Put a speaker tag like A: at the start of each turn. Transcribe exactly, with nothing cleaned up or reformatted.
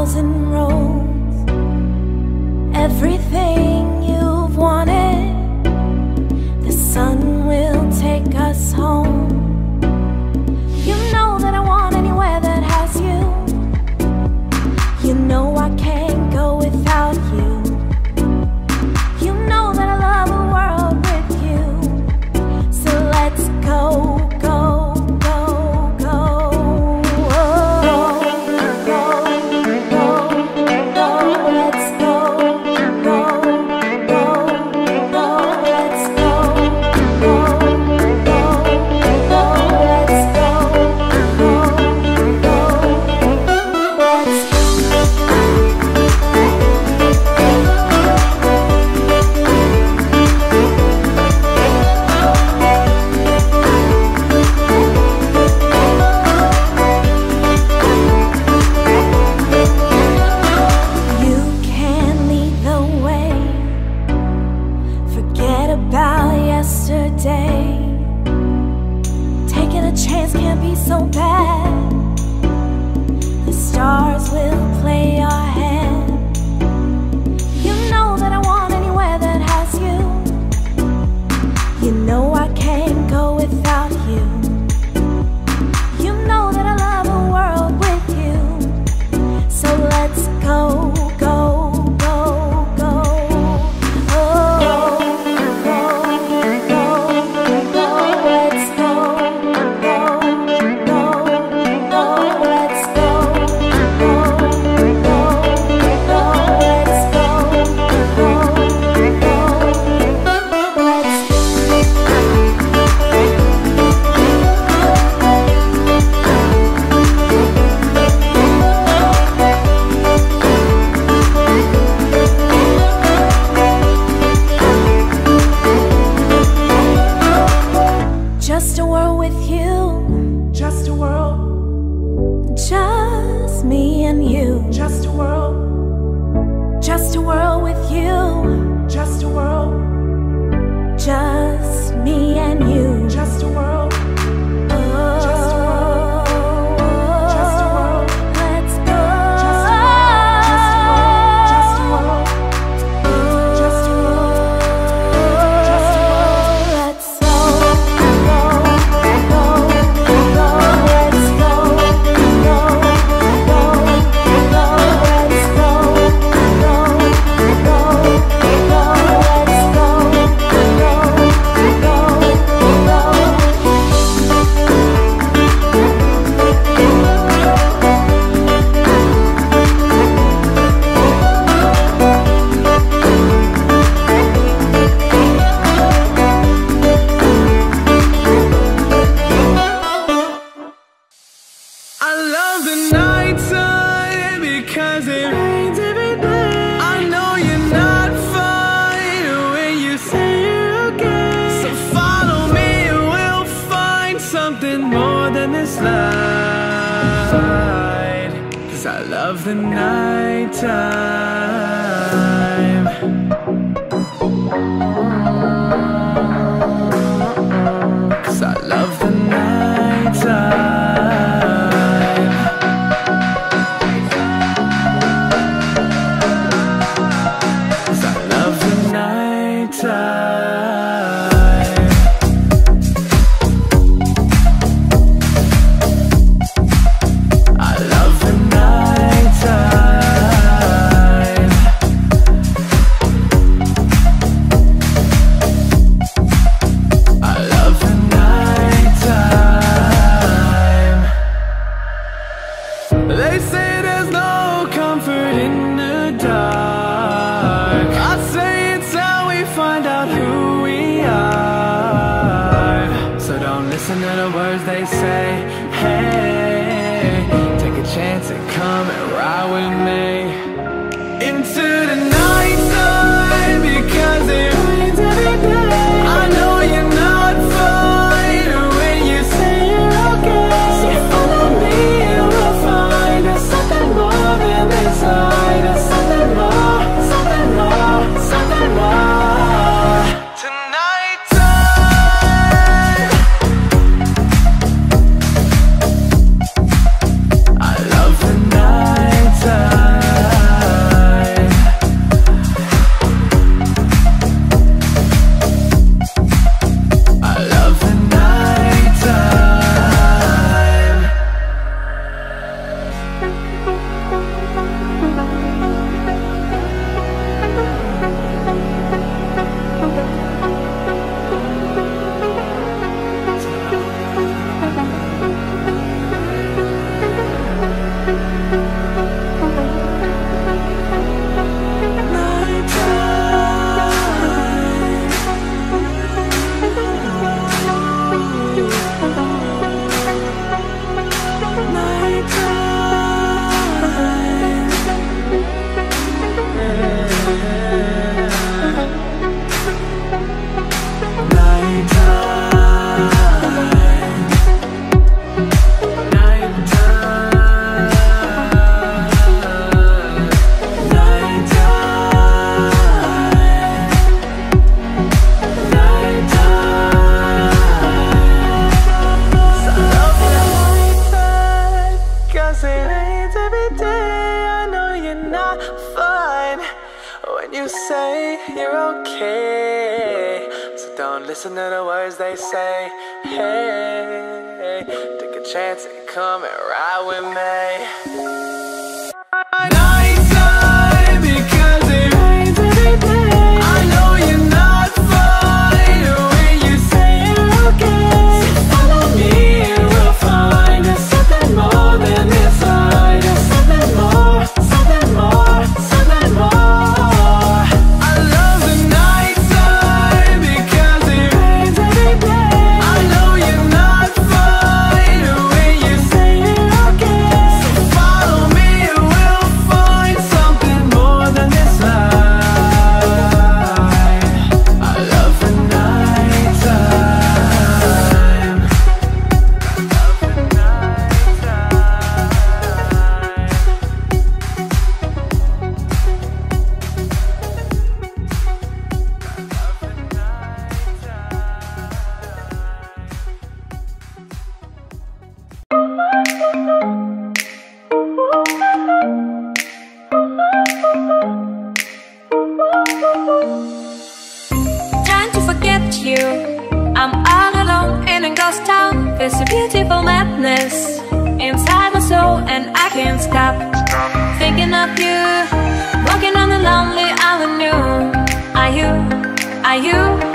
A: thousand roads, everything you've wanted. The sun will take us home. You know that I want anywhere that has you. You know I can't go without you. You know that I love the world with you. So let's go, go, go, go. Oh, go, go, go. Let's go, go, go, go. Let's go, go, go, go. Let's go, go, go, let's go. You can lead the way. Forget about yesterday. Taking a chance can't be so bad. The stars will play our hand. You know that I want anywhere that has you. You know I can't go without you. You know that I love the world with you. So let's go, go, go, go. Oh, go, go, go. Let's go, go, go, go. Let's go, go, go, go. Let's go, go, go, let's go. Just a world with you.
B: Just a world,
A: Just me and you.
B: just a world,
A: Just a world with you.
B: just a world,
A: Just me and you.
B: just a world,
A: Oh,
B: just a world, just a world,
A: let's go.
B: just a world, just a world, just a world, just a world.
A: Let's go, go, go, go. Let's go, go, go, go. Let's go, go, go, go. Let's go,
C: I love the nighttime because it rains every day. I know you're not fine when you say you're okay. So follow me and we'll find something more than this light. 'Cause I love the nighttime. 'Cause I love the nighttime. They say there's no comfort in the dark. I say it's how we find out who we are. So don't listen to the words they say. Hey, take a chance and come and ride with me into the night time because it rains every day. I know you're not fine when you say you're okay. So follow me and we'll find us something Listen to the words they say. Hey, take a chance and come and ride with me. Nighttime, because it rains every day. I know you're not fine when you say you're okay. So follow me and we'll find there's something more than this light. There's something more, something more, something more. I love the nighttime because it rains every day. I know you're not fine when you say you're okay. So follow me and we'll find something more than this light. I love the nighttime.
A: Trying to forget you, I'm all alone in a ghost town. There's a beautiful madness inside my soul, and I can't stop thinking of you, walking on the lonely avenue. Are you, are you